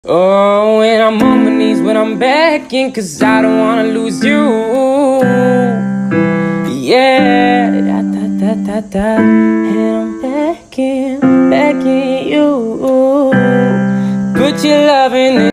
Oh, and I'm on my knees when I'm begging, 'cause I don't wanna lose you. Yeah, da, da, da, da, da. And I'm begging, begging you. Put your love in